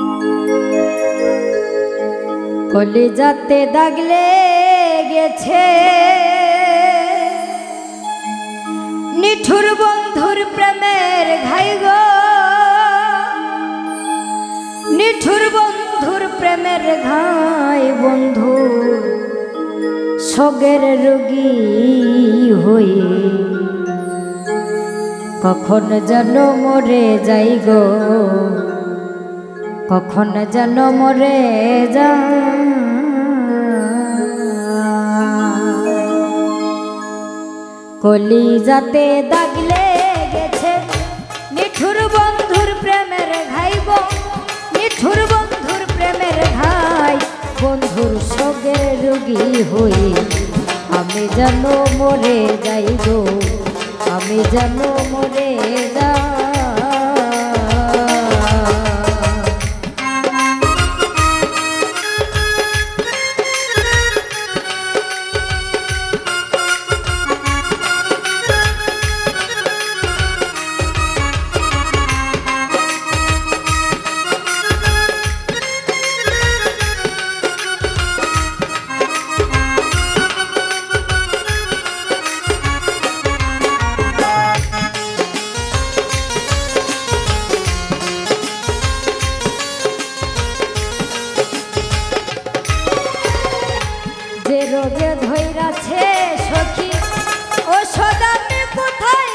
কলিজাতে দাগ লেগেছে নিঠুর বন্ধুর প্রেমের ঘাই গো, নিঠুর বন্ধুর প্রেমের ঘাই। বন্ধু সোগের রোগী হয়ে কখন যেন মরে যাই গো, কখন যেন মরে যা। কলিজাতে দাগ লেগেছে নিঠুর বন্ধুর প্রেমের ঘাই গো, নিঠুর বন্ধুর প্রেমের ঘাই। বন্ধুর সোগের রোগী হয়ে আমি যেন মরে যাই গো, আমি যেন মরে যা। যে রোগে ধৈরাছে সখী ওষুধ আমি কোথায়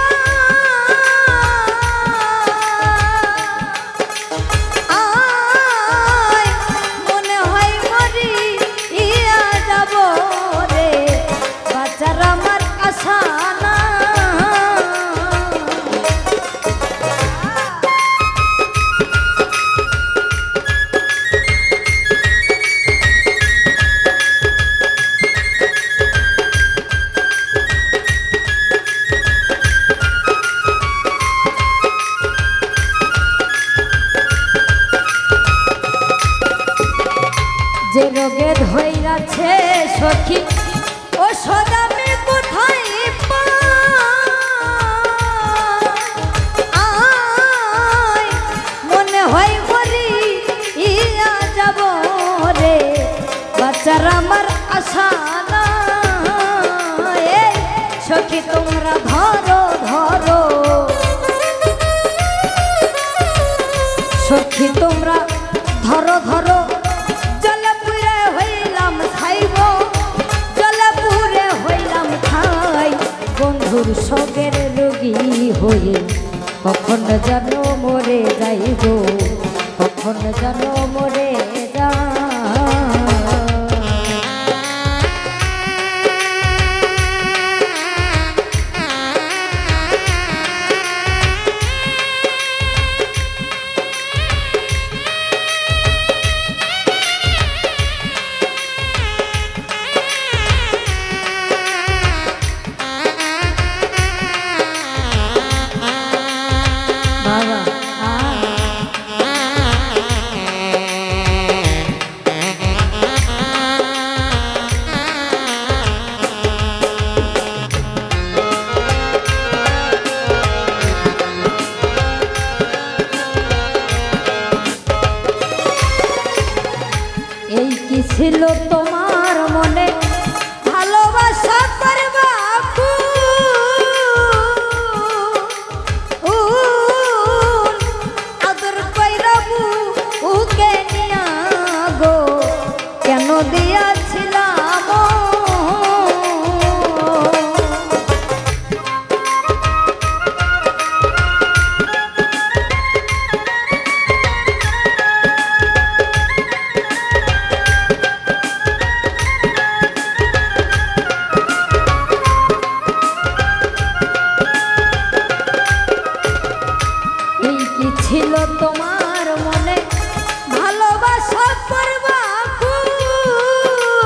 পাই, মনে হয় মরি ইয়া যাব রে, বাঁচার আমার আশা না। যে রোগে ধৈরাছে সখী ওষুধ আমি কোথায় পাই, মনে হয় মরি ইয়া যাব রে, বাঁচার আমার আশা না। এই সখী তোমরা ধরো ধরো, সখী তোমরা ধরো ধরো, জলপুরে হইলাম খাইব, জলপুরে হইলাম খাই। বন্ধুর সোগের রোগী হয়ে কখন যেন মরে যাইব, কখন যেন মরে যা। এই কি ছিল তোমার মনে ভালোবাসা করবা আদর কইরাবু উকে নিয়া গো, কেন দিয়াছিলাম ছিল তোমার মনে ভালোবাসা করবা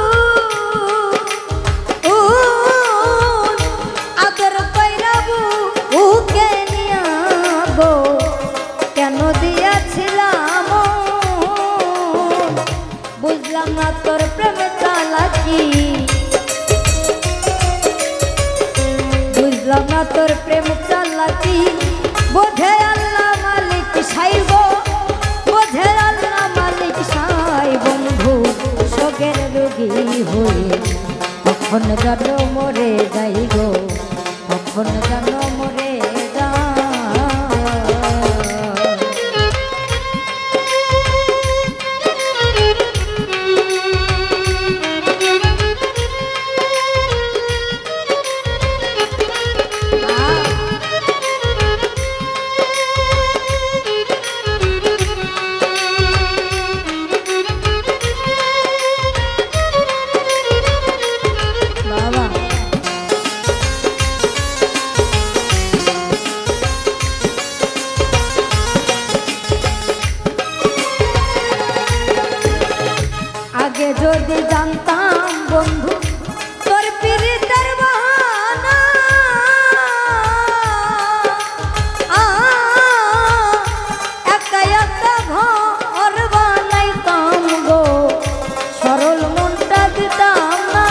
হয়ে কখন যেন মরে যাই গো, কখন যেন মরে যাই। আগে যদি জানতাম বন্ধু তোর পীড়িতের বাহানা, একা একা ঘর বানাইতাম গো, সরল মনটা দিতাম না।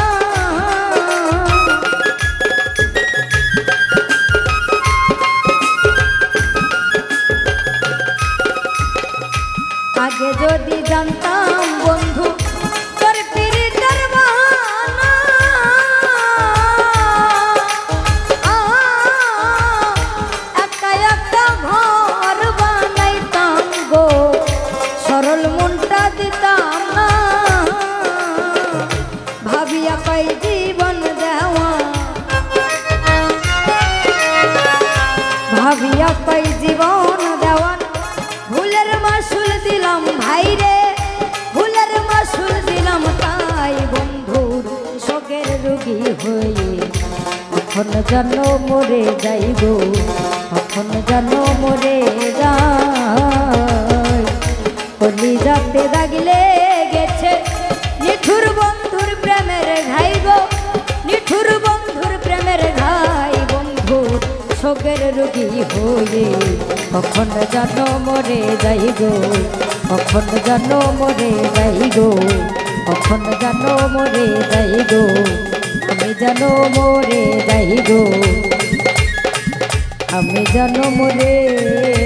আগে যদি জানতাম বন্ধু তোর পীড়িতের বাহানা, একা একা ঘর বানাইতাম গো, সরল মনটা দিতাম না। ভাবিয়া পাই জীবন দেওয়া, ভাবিয়া পাই জীবন দেওয়ান, ভুলের মাসুল দিলাম ভাইরে, ভুলের মাসুল দিলাম তাই বন্ধুর শোকের রোগী হয়ে কখন যেন মরে যাই গো, কখন যেন মরে যাই। কলিজাতে দাগিলে গেছে নিঠুর বন্ধুর প্রেমের ঘাই গো, নিঠুর বন্ধুর প্রেমের ঘাই, বন্ধুর শোকের রোগী হয়ে কখন যেন মরে যাই গো, কখন যেন মরে যাই গো, কখন যেন মরে যাই গো, আমি যেন মরে যাই গো, আমি যেন মরে